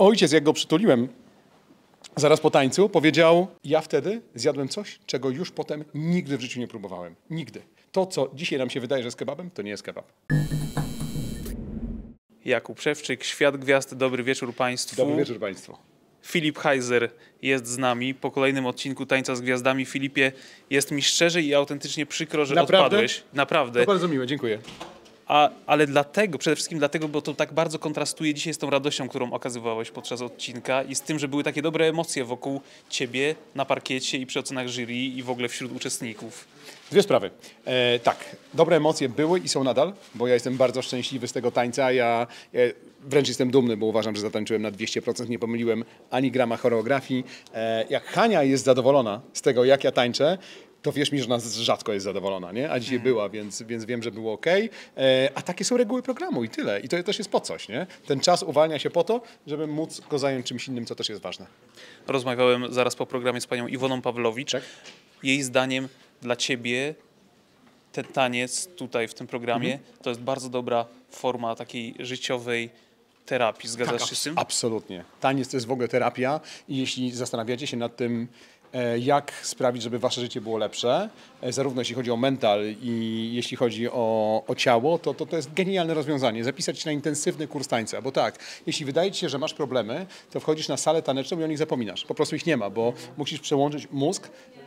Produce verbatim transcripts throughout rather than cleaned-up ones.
ojciec, jak go przytuliłem zaraz po tańcu, powiedział: ja wtedy zjadłem coś, czego już potem nigdy w życiu nie próbowałem. Nigdy. To, co dzisiaj nam się wydaje, że jest kebabem, to nie jest kebab. Jakub Szewczyk, Świat Gwiazd. Dobry wieczór Państwu. Dobry wieczór Państwu. Filip Heiser jest z nami po kolejnym odcinku Tańca z Gwiazdami. Filipie, jest mi szczerze i autentycznie przykro, że Naprawdę? odpadłeś. Naprawdę. To bardzo miłe, dziękuję. A, ale dlatego, przede wszystkim dlatego, bo to tak bardzo kontrastuje dzisiaj z tą radością, którą okazywałeś podczas odcinka i z tym, że były takie dobre emocje wokół ciebie na parkiecie i przy ocenach jury i w ogóle wśród uczestników. Dwie sprawy. E, tak, dobre emocje były i są nadal, bo ja jestem bardzo szczęśliwy z tego tańca. Ja, ja wręcz jestem dumny, bo uważam, że zatańczyłem na dwieście procent, nie pomyliłem ani grama choreografii. E, jak Hania jest zadowolona z tego, jak ja tańczę, to wierz mi, że ona rzadko jest zadowolona, nie? A dzisiaj mm. była, więc, więc wiem, że było okej. E, a takie są reguły programu i tyle. I to też jest po coś, nie? Ten czas uwalnia się po to, żeby móc go zająć czymś innym, co też jest ważne. Rozmawiałem zaraz po programie z panią Iwoną Pawlowicz. Tak? Jej zdaniem dla ciebie ten taniec tutaj w tym programie mm. to jest bardzo dobra forma takiej życiowej terapii. Zgadzasz tak, się z tym? Absolutnie. Taniec to jest w ogóle terapia i jeśli zastanawiacie się nad tym, jak sprawić, żeby wasze życie było lepsze, zarówno jeśli chodzi o mental i jeśli chodzi o, o ciało, to, to to jest genialne rozwiązanie. Zapisać się na intensywny kurs tańca, bo tak, jeśli wydaje ci się, że masz problemy, to wchodzisz na salę taneczną i o nich zapominasz. Po prostu ich nie ma, bo musisz przełączyć mózg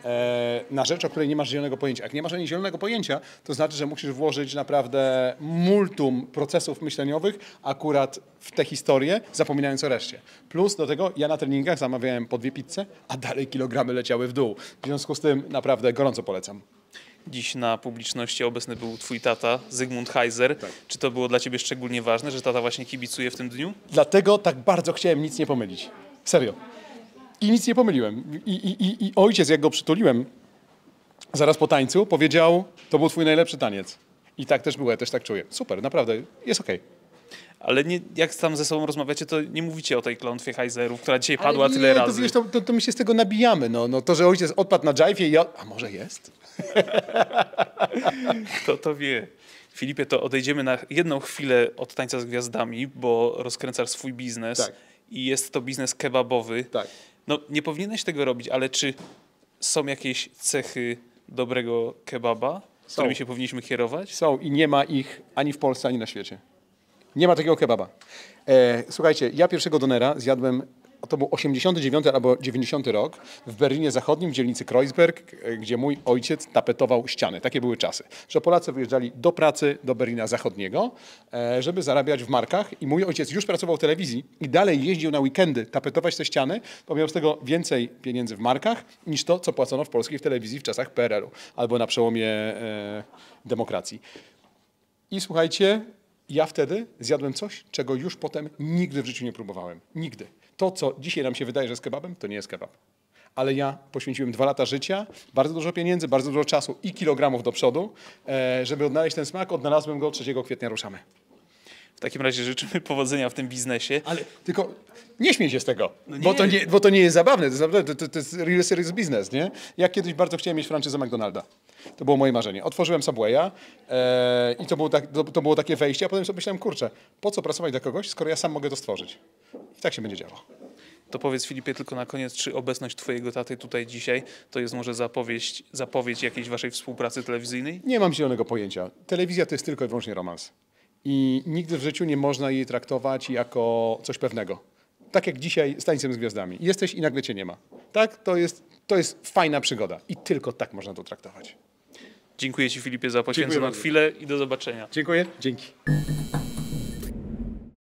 e, na rzecz, o której nie masz zielonego pojęcia. Jak nie masz ani zielonego pojęcia, to znaczy, że musisz włożyć naprawdę multum procesów myśleniowych akurat w tę historię, zapominając o reszcie. Plus do tego ja na treningach zamawiałem po dwie pizze, a dalej kilogramy leciały w dół. W związku z tym naprawdę gorąco polecam. Dziś na publiczności obecny był twój tata, Zygmunt Heiser. Tak. Czy to było dla ciebie szczególnie ważne, że tata właśnie kibicuje w tym dniu? Dlatego tak bardzo chciałem nic nie pomylić. Serio. I nic nie pomyliłem. I, i, i, i ojciec, jak go przytuliłem zaraz po tańcu, powiedział: to był twój najlepszy taniec. I tak też było, ja też tak czuję. Super, naprawdę, jest okej. Okay. Ale nie, jak tam ze sobą rozmawiacie, to nie mówicie o tej klątwie Heiserów, która dzisiaj Ale padła nie, tyle to, razy. Wiesz, to, to, to my się z tego nabijamy. No, no, to, że ojciec odpadł na dżajfie i ja... A może jest? to, to wie. Filipie, to odejdziemy na jedną chwilę od Tańca z Gwiazdami, bo rozkręcasz swój biznes. Tak. I jest to biznes kebabowy. Tak. No, nie powinieneś tego robić, ale czy są jakieś cechy dobrego kebaba, z są. którymi się powinniśmy kierować? Są i nie ma ich ani w Polsce, ani na świecie. Nie ma takiego kebaba. E, słuchajcie, ja pierwszego donera zjadłem, to był osiemdziesiąty dziewiąty albo dziewięćdziesiąty rok, w Berlinie Zachodnim, w dzielnicy Kreuzberg, gdzie mój ojciec tapetował ściany. Takie były czasy, że Polacy wyjeżdżali do pracy do Berlina Zachodniego, e, żeby zarabiać w markach i mój ojciec już pracował w telewizji i dalej jeździł na weekendy tapetować te ściany, bo miał z tego więcej pieniędzy w markach niż to, co płacono w polskiej w telewizji w czasach P R L u albo na przełomie e, demokracji. I słuchajcie, ja wtedy zjadłem coś, czego już potem nigdy w życiu nie próbowałem. Nigdy. To, co dzisiaj nam się wydaje, że jest kebabem, to nie jest kebab. Ale ja poświęciłem dwa lata życia, bardzo dużo pieniędzy, bardzo dużo czasu i kilogramów do przodu, żeby odnaleźć ten smak. Odnalazłem go, trzeciego kwietnia ruszamy. W takim razie życzymy powodzenia w tym biznesie. Ale tylko nie śmiej się z tego, no bo, to nie, bo to nie jest zabawne, to jest, to, to jest real serious business, nie? Ja kiedyś bardzo chciałem mieć franczyzę McDonalda. To było moje marzenie. Otworzyłem Subwaya e, i to było, tak, to, to było takie wejście, a potem sobie myślałem, kurczę, po co pracować dla kogoś, skoro ja sam mogę to stworzyć? I tak się będzie działo. To powiedz, Filipie, tylko na koniec, czy obecność twojego taty tutaj dzisiaj to jest może zapowiedź, zapowiedź jakiejś waszej współpracy telewizyjnej? Nie mam zielonego pojęcia. Telewizja to jest tylko i wyłącznie romans. I nigdy w życiu nie można jej traktować jako coś pewnego. Tak jak dzisiaj z Tańcem z Gwiazdami. Jesteś i nagle cię nie ma. Tak? To jest, to jest fajna przygoda. I tylko tak można to traktować. Dziękuję ci, Filipie, za poświęconą chwilę i do zobaczenia. Dziękuję. Dzięki.